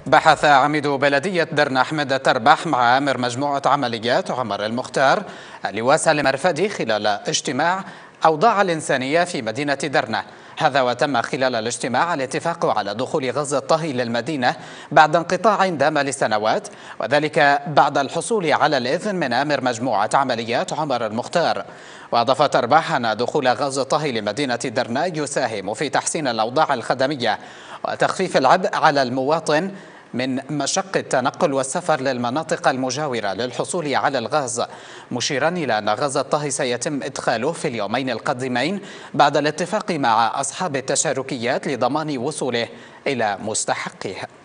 بحث عميد بلدية درنا أحمد تربح مع آمر مجموعة عمليات عمر المختار اللواء سالم مرفدي خلال اجتماع أوضاع الإنسانية في مدينة درنا. هذا وتم خلال الاجتماع الاتفاق على دخول غاز الطهي للمدينة بعد انقطاع دام لسنوات، وذلك بعد الحصول على الإذن من آمر مجموعة عمليات عمر المختار. وأضاف تربح أن دخول غاز الطهي لمدينة درنا يساهم في تحسين الأوضاع الخدمية وتخفيف العبء على المواطن من مشق التنقل والسفر للمناطق المجاورة للحصول على الغاز، مشيرا إلى أن غاز الطهي سيتم إدخاله في اليومين القادمين بعد الاتفاق مع أصحاب التشاركيات لضمان وصوله إلى مستحقيه.